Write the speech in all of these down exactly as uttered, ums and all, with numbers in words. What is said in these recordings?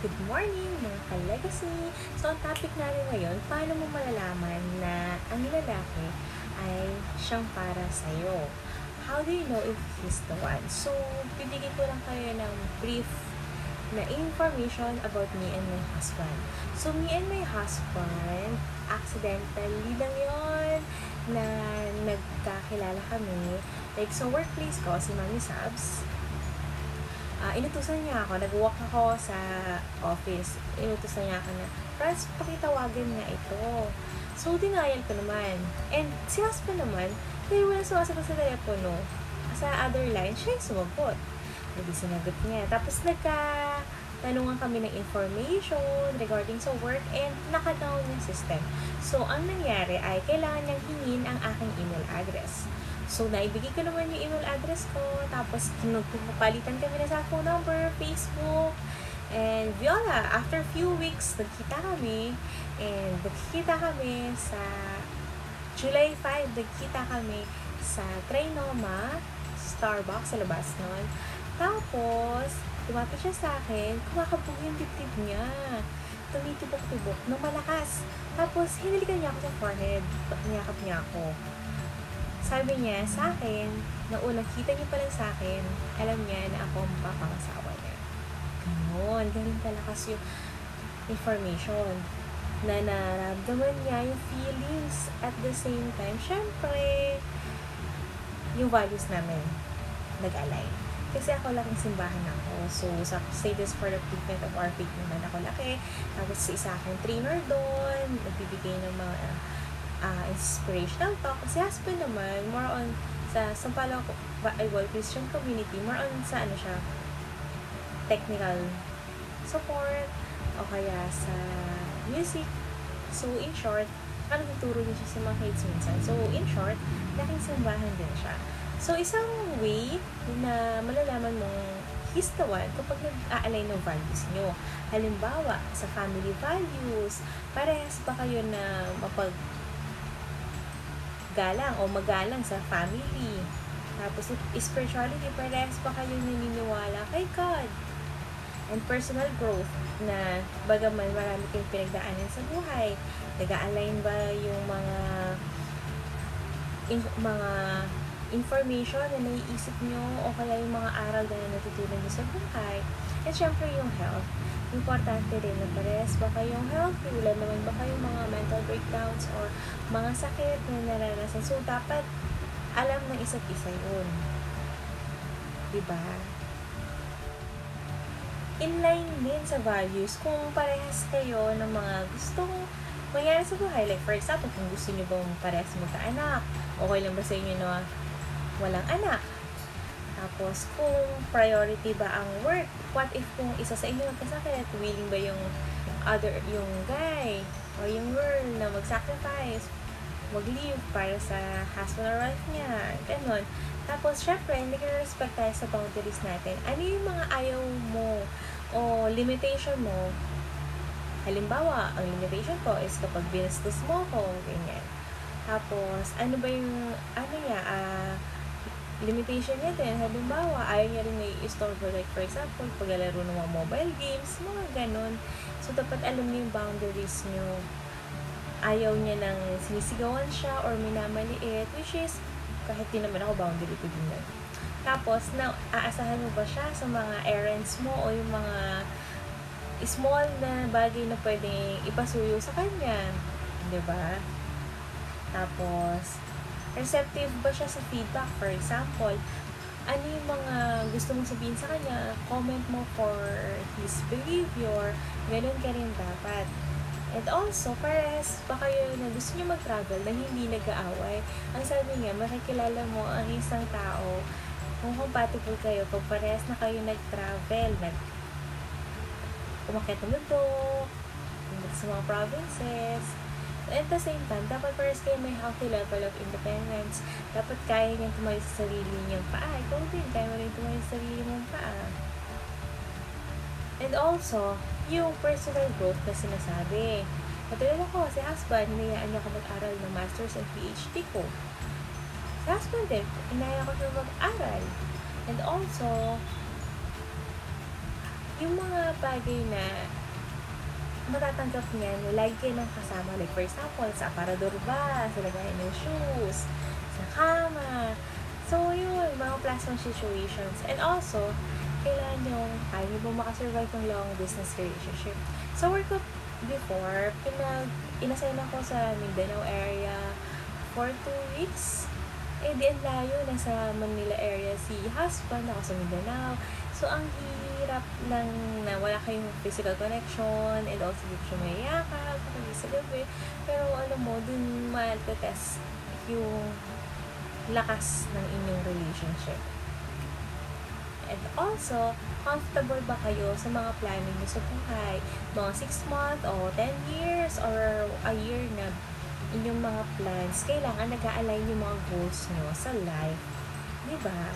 Good morning mga ka-legacy! So, ang topic natin ngayon, paano mo malalaman na ang lalaki ay siyang para sa'yo? How do you know if he's the one? So, bibigyan ko lang kayo ng brief na information about me and my husband. So, me and my husband, accidentally lang yon na nagkakilala kami. Like, sa workplace ko, si Mami Sabs, Uh, inutusan niya ako, nag-walk ako sa office, inutusan niya ako na, Franz, pakitawagan nga ito. So, denial ko naman. And si husband naman, dahil wala sumasagot sa telepono, sa other line, siya yung sumagot. Hindi sinagot niya. Tapos nagka tanungan kami ng information regarding sa work and naka-down yung system. So, ang nangyari ay kailangan niyang hingin ang aking email address. So, naibigay ko naman yung email address ko. Tapos, pinagpapalitan kami na sa phone number, Facebook, and voila, after few weeks, nagkita kami. And nagkita kami sa July fifth, nagkita kami sa Trinoma, Starbucks, sa labas nun. Tapos, tumapit siya sa akin, kumakabog yung dibdib niya. Tumitibok-tibok ng malakas. Tapos, hinalikan niya ako sa forehead. Niyakap niya ako. Sabi niya sa akin, na unang kita niya pa lang sa akin, alam niya na ako ang mapapangasawa niya. Ganon, ganun kalakas yung information na naramdaman niya yung feelings at the same time. Syempre, yung values namin nag-align. Kasi ako laking simbahan ako. So, sa Status for the Treatment of Our Faith naman ako laki. Tapos, isa akong trainer doon. Nagbibigay ng mga uh, inspirational talk. Kasi husband naman, more on sa Sampaloc Bible Christian community, more on sa ano siya, technical support, o kaya sa music. So, in short, ano tuturo niya siya sa mga kids minsan. So, in short, laking simbahan din siya. So, isang way na malalaman mong he's the one kapag nag-a-align ng values nyo. Halimbawa, sa family values, parehas ba kayo na mapag galang o magalang sa family? Tapos, spirituality, parehas ba kayo naniniwala kay God? And personal growth, na bagaman marami kayong pinagdaanan sa buhay, nag-a-align ba yung mga in, mga information na naiisip nyo o kaya yung mga aral na natutunan nyo sa buhay? And syempre yung health, importante rin na parehas ba kayong healthy, wala naman ba kayong mga mental breakdowns or mga sakit na naranasan. So dapat alam ng isa't isa yun, diba? Inline din sa values kung parehas kayo ng mga gustong mangyari sa buhay. Like for example, kung gusto nyo bang parehas magkaanak, okay lang ba sa inyo na walang anak? Tapos, kung priority ba ang work, what if kung isa sa inyo magkasakit, willing ba yung other, yung guy or yung girl na mag-sacrifice, mag-leave para sa husband or wife niya, ganun. Tapos, syempre, hindi ka respect tayo sa boundaries natin. Ano yung mga ayaw mo o limitation mo? Halimbawa, ang limitation ko is kapag binastos mo ko, ganyan. Tapos, ano ba yung, ano niya, ah, uh, limitation niya din. Halimbawa, ayaw niya rin may i-store for, like, for example, paglalaro ng mga mobile games, mga ganun. So, dapat alam niyo yung boundaries niyo. Ayaw niya nang sinisigawan siya or minamaliit, which is, kahit din naman ako, boundary ko din yun. Tapos, na, aasahan mo ba siya sa mga errands mo o yung mga small na bagay na pwedeng ipasuyo sa kanya? Diba? Tapos, receptive ba siya sa feedback? For example, ano yung mga gusto mong sabihin sa kanya? Comment mo for his behavior. Ganun ka rin dapat. And also, parehas pa kayo na gusto nyo mag-travel na hindi nag-aaway. Ang sabi niya, makikilala mo ang isang tao kung compatible kayo, kung parehas na kayo nag-travel, nag umakyat ng bundok, sa mga provinces. At the same time, dapat parehas kayo may healthy level of independence. Dapat kaya niyang tumayo sa sarili niyang paa. Ikaw din, kaya mo rin tumayo sa sarili mong paa. And also, yung personal growth na sinasabi. Katulad ako, si husband, hinayaan niya ako mag-aral ng master's and P H D ko. Si husband din, hinayaan ko siya mag-aral. And also, yung mga bagay na matatanggap niya na lagi kayo ng kasama. Like, for example, sa aparador ba, sa lagayan ng shoes, sa kama. So, yun, mga plastic situations. And also, kailangan nyo, kaya nyo ba makasurvive ng long distance relationship. Sa work ko before, pinag, inasign ako sa Mindanao area for two weeks. Eh, di ang layo, nasa Manila area si husband, ako sa Mindanao. So, ang hirap lang na wala kayong physical connection and also di ko siya mayayakap kapag sa gabi. Pero alam mo, dun matetest yung lakas ng inyong relationship. And also, comfortable ba kayo sa mga planning niyo sa buhay? Mga six months o ten years or a year na inyong mga plans, kailangan nag-a-align yung mga goals nyo sa life. Diba?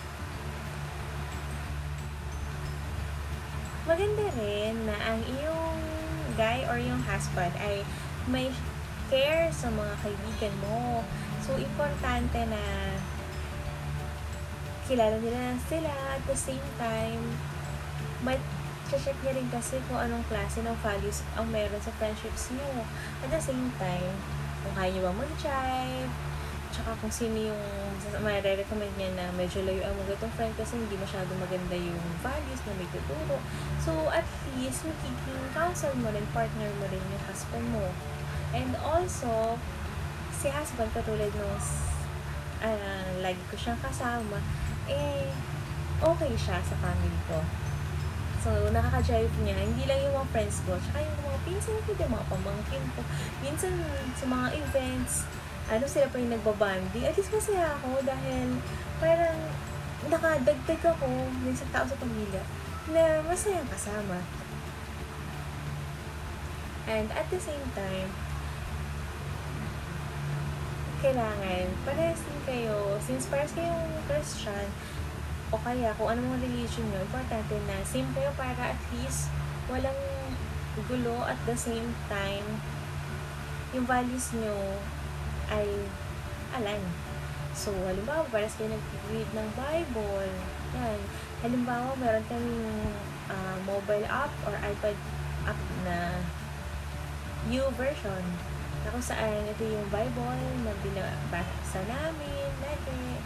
Maganda rin na ang iyong guy or yung husband ay may care sa mga kaibigan mo. So, importante na kilala nila sila at the same time, may check niya rin kasi kung anong klase ng values ang meron sa friendships nyo. At the same time, kung kaya nyo ba mag-drive, tsaka kung sino yung may-recommend niya na medyo layo ang mga itong friend kasi hindi masyado maganda yung values na may tuturo. So, at least, magiging counsel mo rin, partner mo rin yung husband mo. And also, si husband, katulad nung uh, lagi ko siyang kasama, eh, okay siya sa family ko. So, nakaka-drive niya. Hindi lang yung mga friends ko, tsaka yung mga pinsan ko, yung mga pamangkin ko. Minsan, sa mga events, ano, sila pa yung nagbabandi. At least masaya ako dahil parang nakadagdag ako din sa tao sa pamilya na masayang kasama. And at the same time, kailangan, parehas din kayo, since parehas kayong Christian, o kaya kung anong religion nyo, importante na same kayo para at least walang gulo at the same time yung values nyo ay align. So, halimbawa, parehas kayo nag-read ng Bible. Yan. Halimbawa, meron kaming uh, mobile app or iPad app na U version na kung saan ito yung Bible na binabasa namin lagi.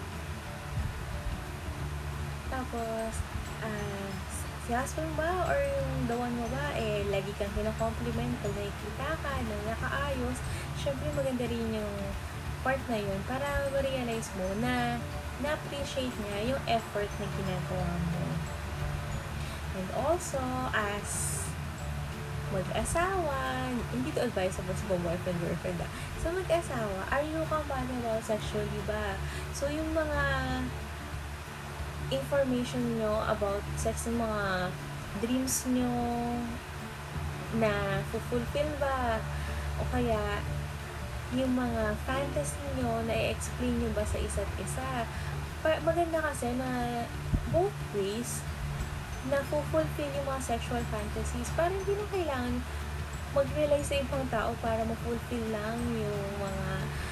Tapos, uh, si husband ba or yung the one mo ba, eh, lagi kang kino-compliment pag nakikita ka na nakaayos. Syempre, maganda rin yung part na yun para ma-realize mo na na-appreciate niya yung effort na ginagawa mo. And also, as mag-asawa, hindi to advisable sa boyfriend, girlfriend ah. So, mag-asawa, are you compatible sexually ba? So, yung mga information nyo about sex ng mga dreams nyo na fulfill ba? O kaya, yung mga fantasy nyo na i-explain nyo ba sa isa't isa? Pa- maganda kasi na both ways na fulfill yung mga sexual fantasies. Parang hindi na kailangan mag-rely sa ibang tao para ma-fulfill lang yung mga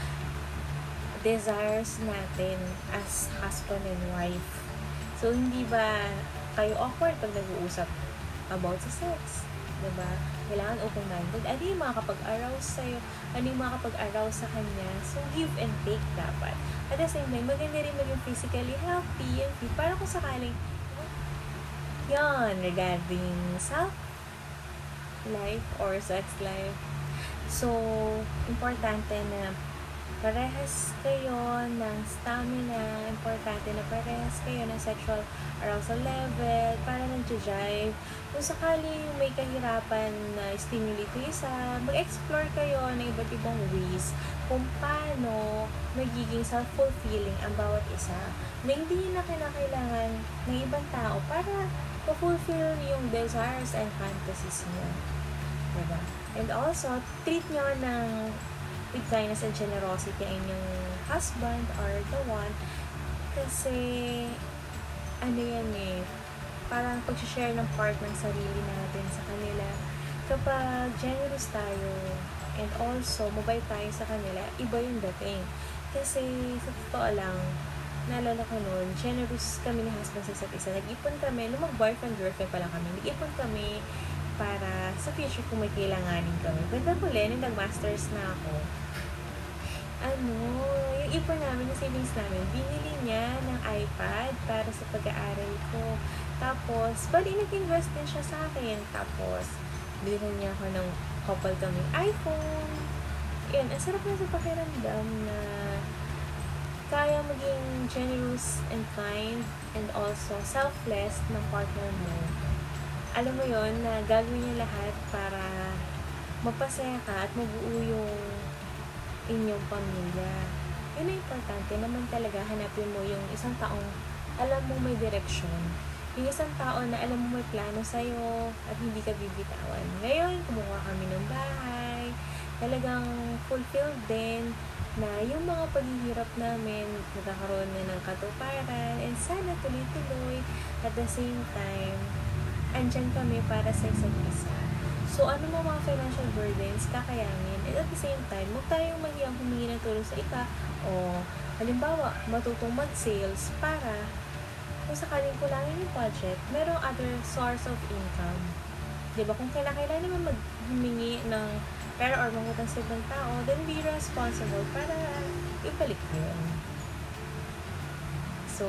desires natin as husband and wife. So, hindi ba kayo awkward pag nag-uusap about sa sex? Diba? Kailangan open-minded. Ano yung makakapag-arouse sa'yo? Ano yung makakapag-arouse sa kanya? So, give and take dapat. At the same time, maganda rin maging physically healthy and fit. Para kung sakaling yan, regarding self life or sex life. So, importante na parehas kayo ng stamina, importante na parehas kayo ng sexual arousal level para nag-jive. Kung sakali may kahirapan na stimulate yung isa, mag-explore kayo ng iba't ibang ways kung paano magiging self-fulfilling ang bawat isa na hindi na kinakailangan ng ibang tao para ma-fulfill yung desires and fantasies niyo. Diba? And also, treat nyo ng with kindness and generosity ang inyong husband or the one kasi ano yan eh parang pag-share ng part ng sarili natin sa kanila kapag generous tayo and also mabait tayo sa kanila, iba yung dating kasi sa totoo lang naalala ko noon, generous kami ni husband sa isa't isa. Nag-ipon kami, nung mag-boyfriend-girlfriend pa lang kami, nag-ipon kami para sa future kung may kailanganin kami. Ganda ko rin, nung nag-masters na ako, ano, yung ipon namin, yung savings namin, binili niya ng iPad para sa pag-aaral ko. Tapos, bali nag-invest din siya sa akin. Tapos, bilhin niya ako ng couple kaming iPhone. Yan, ang sarap na sa pakiramdam na kaya maging generous and kind and also selfless ng partner mo. Alam mo yon na gagawin niya lahat para mapasaya ka at mabuo yung inyong pamilya. Yun ang importante naman talaga, hanapin mo yung isang taong alam mo may direksyon. Yung isang tao na alam mo may plano sa'yo at hindi ka bibitawan. Ngayon, kumuha kami ng bahay. Talagang fulfilled din na yung mga paghihirap namin nagkakaroon na ng katuparan and sana tuloy-tuloy at the same time andyan kami para sa isa't isa. So, ano mo mga financial burdens, kakayanin, and at the same time, huwag tayong mahiyang humingi ng tulong sa iba o halimbawa, matutong mag-sales para kung sakaling kulangin yung budget, merong other source of income. Diba? Kung kailangan naman maghumingi ng pera or mangutang sa ibang tao, then be responsible para ibalik yun. So,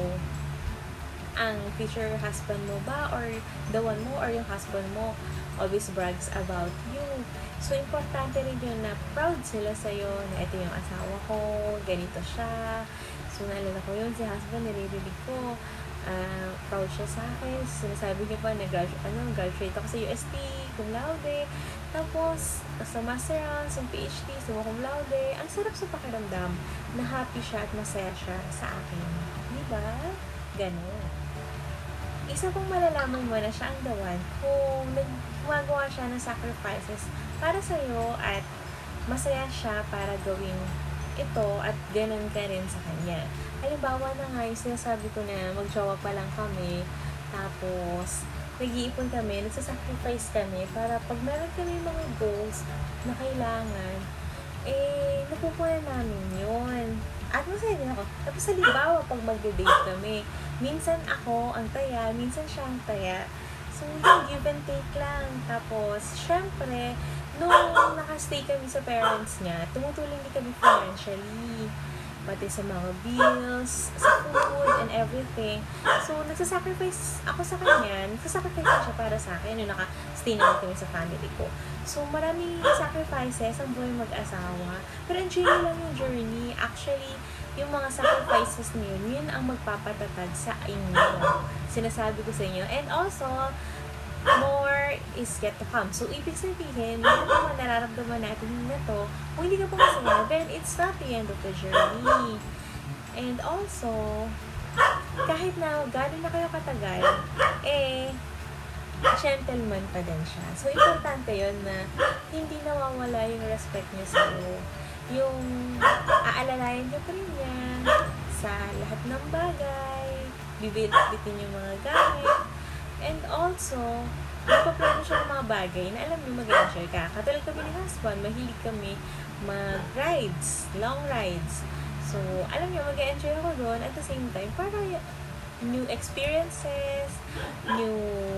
ang future husband mo ba or the one mo or yung husband mo always brags about you. So, importante rin yun na proud sila sa'yo na ito yung asawa ko, ganito siya. So, naalala ko yun, si husband, nilililig ko. Uh, proud siya sa akin. Sinasabi niya pa, nag-graduate, ano, graduate ako sa U S T, cum laude. Tapos, sa master's, sa P H D, sa cum laude. Ang sarap sa pakiramdam na happy siya at masaya siya sa akin. Diba? Ganun. Isa pong malalaman mo na siya ang the one kung gumagawa siya ng sacrifices para sa'yo at masaya siya para gawin ito at ganun ka rin sa kanya. Halimbawa na nga yung sinasabi ko na mag-jowa pa lang kami, tapos nag-iipon kami, nagsasacrifice kami para pag meron kami mga goals na kailangan, eh, napupunan namin yun. At masaya din ako. Tapos halimbawa, pag mag-date kami, minsan ako ang taya, minsan siya ang taya. So, yung give and take lang. Tapos, syempre, nung nakastay kami sa parents niya, tumutulong din kami financially. Pati sa mga bills, sa food, and everything. So, nagsasacrifice ako sa kanya. Nagsasacrifice siya para sa akin. Yung naka-stay naman kami sa family ko. So, maraming sacrifices ang buhay mag-asawa. Pero enjoy nyo lang yung journey. Actually, yung mga sacrifices niyo, yun ang magpapatatag sa inyo. Sinasabi ko sa inyo. And also, more is yet to come. So, ibig sabihin, yung mga nararamdaman natin na to, kung hindi ka pa masaya, then it's not the end of the journey. And also, kahit na gano'n na kayo katagal, eh, gentleman pa din siya. So, importante yun na hindi nawawala yung respect niya sa'yo. Yung aalalayan niyo pa rin niya sa lahat ng bagay, bibit-bitin yung mga gamit, and also, magpaplano siya ng mga bagay na alam niyo mag-enjoy ka. Katulad kami ni husband, mahilig kami mag-rides, long rides. So, alam niyo, mag-enjoy ako doon at the same time, para new experiences, new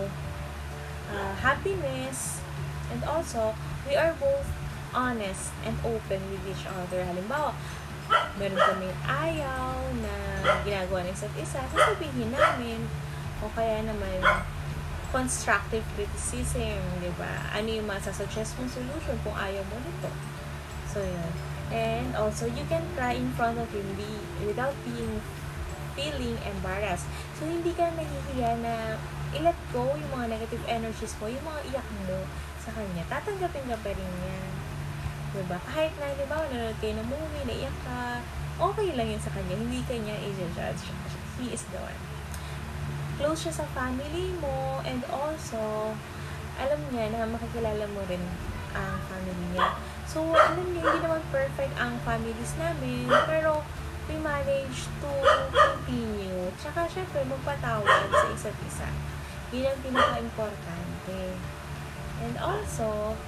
uh, happiness, and also, we are both honest and open with each other. Halimbawa, meron kami ayaw na ginagawa ng isa't isa, sasabihin namin, o kaya naman constructive criticism, di ba? Ano yung masasuggest mong solution kung ayaw mo nito? So, yun. And also, you can cry in front of him be, without being feeling embarrassed. So, hindi ka nahihiya na i-let go yung mga negative energies mo, yung mga iyak mo sa kanya. Tatanggapin ka pa rin yan. Diba? Kahit na, di ba, nanonood kayo ng movie, naiyak ka, okay lang yun sa kanya. Hindi ka niya i-judge. He is the one. Close siya sa family mo, and also, alam niya na makikilala mo rin ang family niya. So, alam niya, hindi naman perfect ang families namin, pero we manage to continue. Tsaka, syempre, magpatawad sa isa't isa. Yun ang pinaka-importante. And also,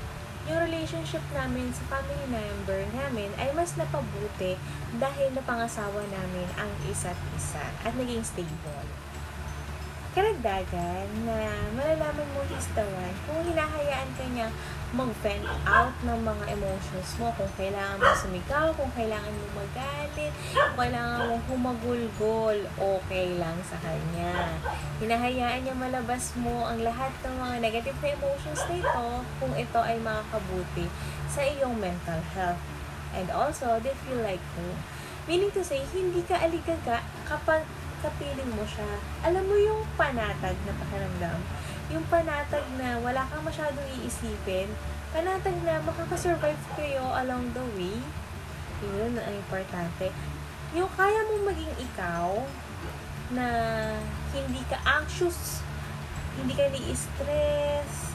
yung relationship namin sa family member namin ay mas napabuti dahil napangasawa namin ang isa't isa at naging stable. Karagdagan na malalaman mo is the one kung hinahayaan ka niya mag-vent out ng mga emotions mo, kung kailangan mo sumigaw, kung kailangan mo magalit, kung kailangan mo humagulgol, okay lang sa kanya. Hinahayaan niya malabas mo ang lahat ng mga negative na emotions nito kung ito ay makakabuti sa iyong mental health. And also, they feel like home. Meaning to say, hindi ka aligaga kapag kapiling mo siya. Alam mo yung panatag na pakiramdam? Yung panatag na wala kang masyadong iisipin, panatag na makakasurvive kayo along the way, yun ang importante. Yung kaya mong maging ikaw, na hindi ka anxious, hindi ka ni-stress,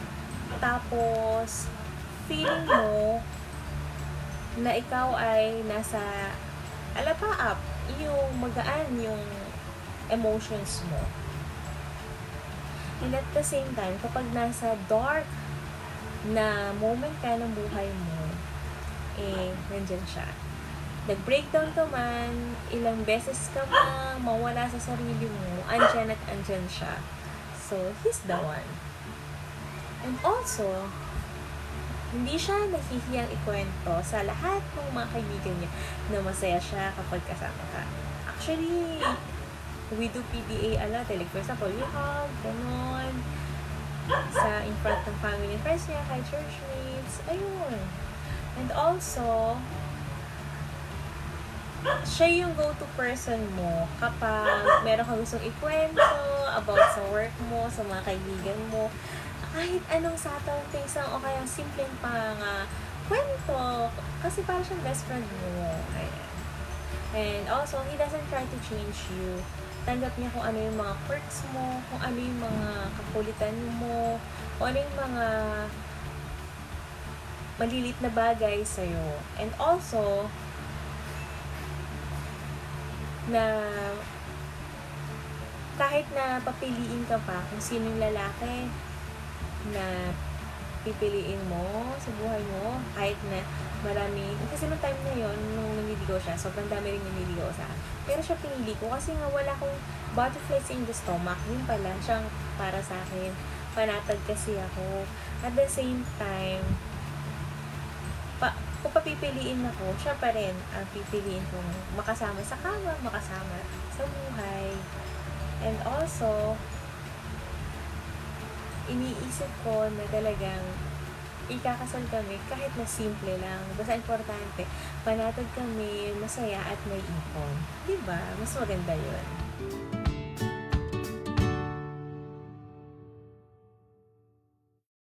tapos feeling mo na ikaw ay nasa alapaap, yung magaan yung emotions mo. And at the same time, kapag nasa dark na moment ka ng buhay mo, eh, nandyan siya. Nag-breakdown ka man, ilang beses ka mang mawala sa sarili mo, andyan at andyan siya. So, he's the one. And also, hindi siya nahihiyang ikwento sa lahat ng mga kaibigan niya na masaya siya kapag kasama ka. Actually, we do P D A a lot. Like, for example, we hug, ganon. Sa in front ng family and friends niya, kay churchmates, ayun. And also, siya yung go-to person mo kapag meron kang gustong ikwento about sa work mo, sa mga kaibigan mo, kahit anong subtle things lang o kaya simpleng pang uh, kwento. Kasi parang siyang best friend mo. Ayan. And also, he doesn't try to change you. Tanggap niya kung ano yung mga quirks mo, kung ano yung mga kakulitan mo, kung ano yung mga malilit na bagay sa'yo. And also, na kahit na papiliin ka pa kung sino yung lalaki na pipiliin mo sa buhay mo, kahit na marami, kasi nung time na yun, nung naniligaw siya, sobrang dami rin naniligaw sa akin. Pero siya pinili ko kasi nga wala akong butterflies in the stomach. Yun pala, siyang para sa akin. Panatag kasi ako. At the same time, pa, kung papipiliin ako, siya pa rin ang pipiliin kong makasama sa kama, makasama sa buhay. And also, iniisip ko na talagang ikakasal kami kahit na simple lang. Basta importante, panatag kami, masaya at may ipon. Diba? Mas maganda yun.